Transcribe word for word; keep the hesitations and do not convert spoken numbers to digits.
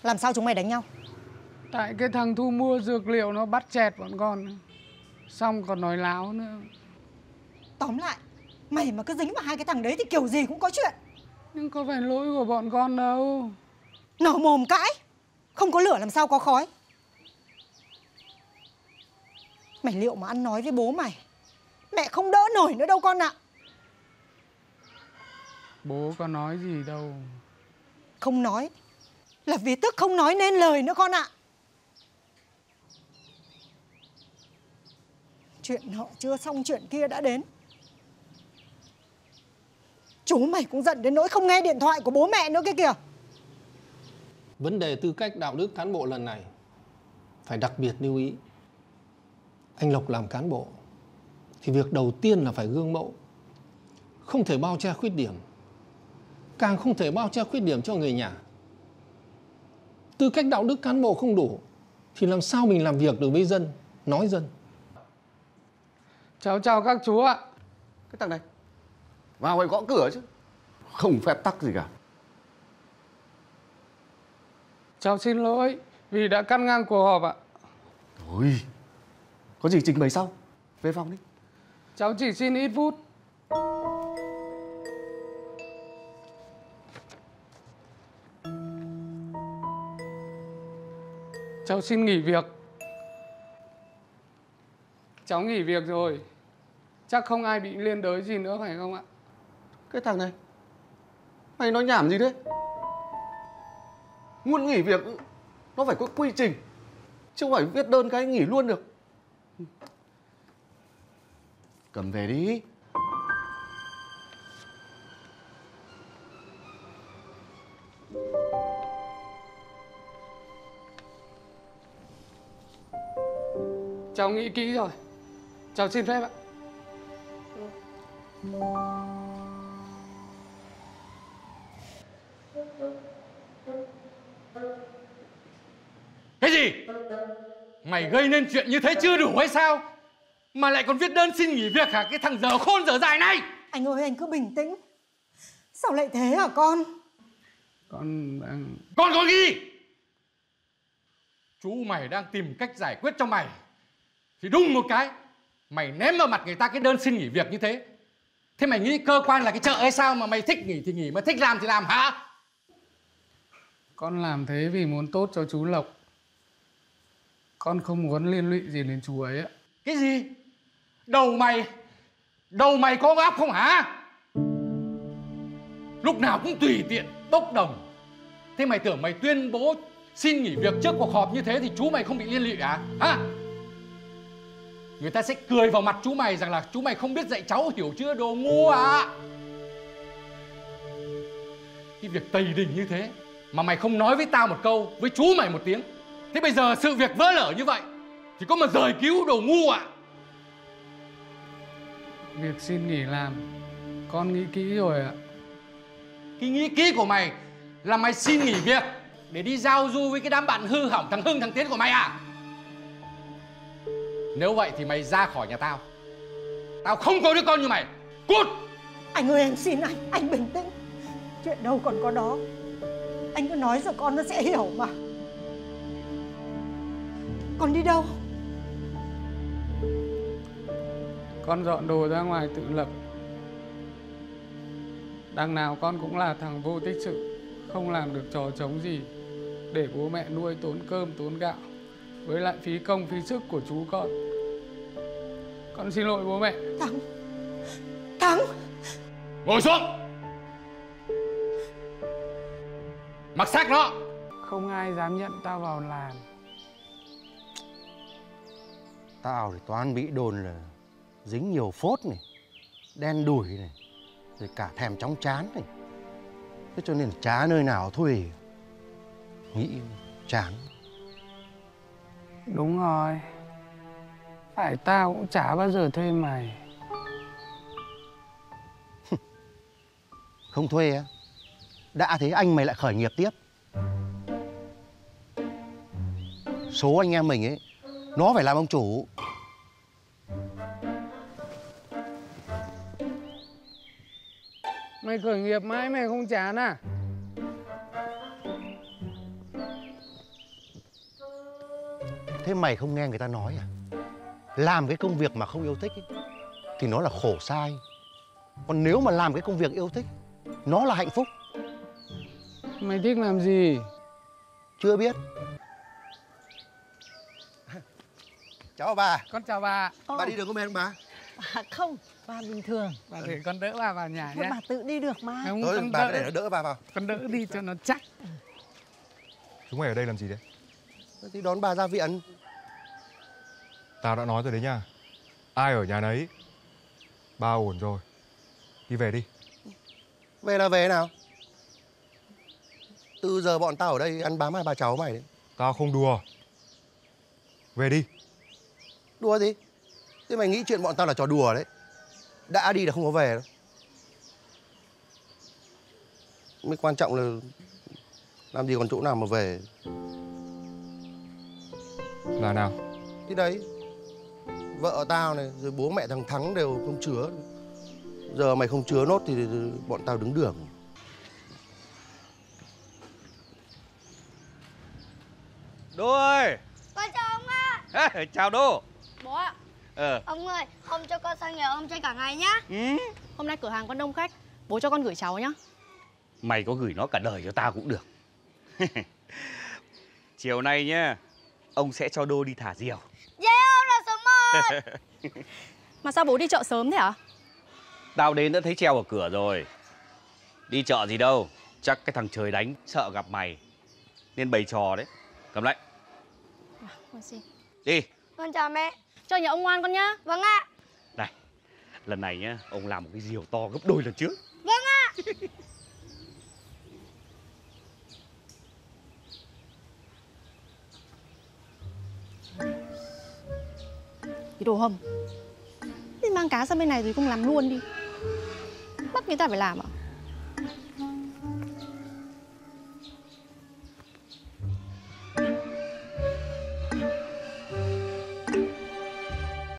Làm sao chúng mày đánh nhau? Tại cái thằng thu mua dược liệu nó bắt chẹt bọn con, xong còn nói láo nữa. Tóm lại, mày mà cứ dính vào hai cái thằng đấy thì kiểu gì cũng có chuyện. Nhưng có phải lỗi của bọn con đâu. Nở mồm cãi, không có lửa làm sao có khói. Mày liệu mà ăn nói với bố mày, mẹ không đỡ nổi nữa đâu con ạ. Bố có nói gì đâu. Không nói là vì tức không nói nên lời nữa con ạ. Chuyện nọ chưa xong chuyện kia đã đến. Chú mày cũng giận đến nỗi không nghe điện thoại của bố mẹ nữa kia kìa. Vấn đề tư cách đạo đức cán bộ lần này phải đặc biệt lưu ý. Anh Lộc làm cán bộ thì việc đầu tiên là phải gương mẫu, không thể bao che khuyết điểm, càng không thể bao che khuyết điểm cho người nhà. Tư cách đạo đức cán bộ không đủ thì làm sao mình làm việc được với dân, nói dân. Cháu chào các chú ạ. Cái thằng này vào phải gõ cửa chứ, không phép tắc gì cả. Cháu xin lỗi vì đã cắt ngang cuộc họp ạ. Thôi, có gì trình bày sau. Về phòng đi. Cháu chỉ xin ít phút. Cháu xin nghỉ việc. Cháu nghỉ việc rồi. Chắc không ai bị liên đới gì nữa phải không ạ? Cái thằng này, mày nói nhảm gì đấy? Muốn nghỉ việc nó phải có quy trình, chứ không phải viết đơn cái nghỉ luôn được. Cầm về đi. Cháu nghĩ kỹ rồi. Cháu xin phép ạ. Cái gì? Mày gây nên chuyện như thế chưa đủ hay sao? Mà lại còn viết đơn xin nghỉ việc hả? Cái thằng dở khôn dở dại này! Anh ơi, anh cứ bình tĩnh. Sao lại thế hả con? Con đang... Con có gì? Chú mày đang tìm cách giải quyết cho mày thì đùng một cái mày ném vào mặt người ta cái đơn xin nghỉ việc như thế. Thế mày nghĩ cơ quan là cái chợ hay sao mà mày thích nghỉ thì nghỉ, mà thích làm thì làm hả? Con làm thế vì muốn tốt cho chú Lộc. Con không muốn liên lụy gì đến chú ấy ạ. Cái gì? Đầu mày Đầu mày có óc không hả? Lúc nào cũng tùy tiện bốc đồng. Thế mày tưởng mày tuyên bố xin nghỉ việc trước cuộc họp như thế thì chú mày không bị liên lụy à? Hả? Người ta sẽ cười vào mặt chú mày rằng là chú mày không biết dạy cháu, hiểu chưa, đồ ngu à? Cái việc tày đình như thế mà mày không nói với tao một câu, với chú mày một tiếng. Thế bây giờ sự việc vỡ lở như vậy thì có mà rời cứu, đồ ngu ạ. À? Việc xin nghỉ làm con nghĩ kỹ rồi ạ. Cái nghĩ kỹ của mày là mày xin nghỉ việc để đi giao du với cái đám bạn hư hỏng thằng Hưng thằng Tiến của mày à? Nếu vậy thì mày ra khỏi nhà tao. Tao không có đứa con như mày. Cút! Anh ơi, anh xin anh, anh bình tĩnh. Chuyện đâu còn có đó. Anh cứ nói rồi con nó sẽ hiểu mà. Con đi đâu? Con dọn đồ ra ngoài tự lập. Đằng nào con cũng là thằng vô tích sự, không làm được trò trống gì để bố mẹ nuôi tốn cơm tốn gạo, với lại phí công phí sức của chú con. Con xin lỗi bố mẹ. Thắng Thắng Ngồi xuống. Mặc xác nó. Không ai dám nhận tao vào làm. Tao thì toàn bị đồn là dính nhiều phốt này, đen đủi này, rồi cả thèm chóng chán này. Thế cho nên chả nơi nào thôi. Nghĩ chán. Đúng rồi. Phải tao cũng chả bao giờ thuê mày. Không thuê á? Đã thế anh mày lại khởi nghiệp tiếp. Số anh em mình ấy, nó phải làm ông chủ. Mày khởi nghiệp mãi mày không chán à? Thế mày không nghe người ta nói à? Làm cái công việc mà không yêu thích ấy, thì nó là khổ sai. Còn nếu mà làm cái công việc yêu thích, nó là hạnh phúc. Mày thích làm gì? Chưa biết. Chào bà. Con chào bà. Bà đi đường có mệt không bà? À, không, bà bình thường. Bà để con đỡ bà vào nhà Thôi nhé. bà tự đi được mà. Không, Thôi con bà đỡ, để nó đỡ bà vào. con đỡ đi cho nó chắc. Chúng mày ở đây làm gì đấy? Thì đón bà ra viện. Tao đã nói rồi đấy nha. Ai ở nhà nấy. Ba ổn rồi. Đi về đi. Về là về nào? Từ giờ bọn tao ở đây ăn bám hai bà cháu mày đấy. Tao không đùa. Về đi. Đùa gì? Thế mày nghĩ chuyện bọn tao là trò đùa đấy. Đã đi là không có về đâu. Mới quan trọng là làm gì còn chỗ nào mà về. Là nào? Thì đấy, vợ tao này, rồi bố mẹ thằng Thắng đều không chứa. Giờ mày không chứa nốt thì bọn tao đứng đường. Đô ơi. Con chào ông ạ. À, chào Đô. Bố ạ. Ờ. Ông ơi, ông cho con sang nhà ông chơi cả ngày nhá. Ừ. Hôm nay cửa hàng con đông khách, bố cho con gửi cháu nhá. Mày có gửi nó cả đời cho tao cũng được. Chiều nay nhá, ông sẽ cho Đô đi thả diều. Yeah, ông là số một. Mà sao bố đi chợ sớm thế hả? Tao đến đã thấy treo ở cửa rồi. Đi chợ gì đâu, chắc cái thằng trời đánh sợ gặp mày nên bày trò đấy. Cầm lại. À, con xin. Đi. Con chào mẹ. Cho nhà ông ngoan con nhá. Vâng ạ. Này, lần này nhá, ông làm một cái diều to gấp đôi lần trước. Vâng ạ. Cái đồ hầm. Đi mang cá sang bên này rồi không làm luôn đi. Bắt người ta phải làm à?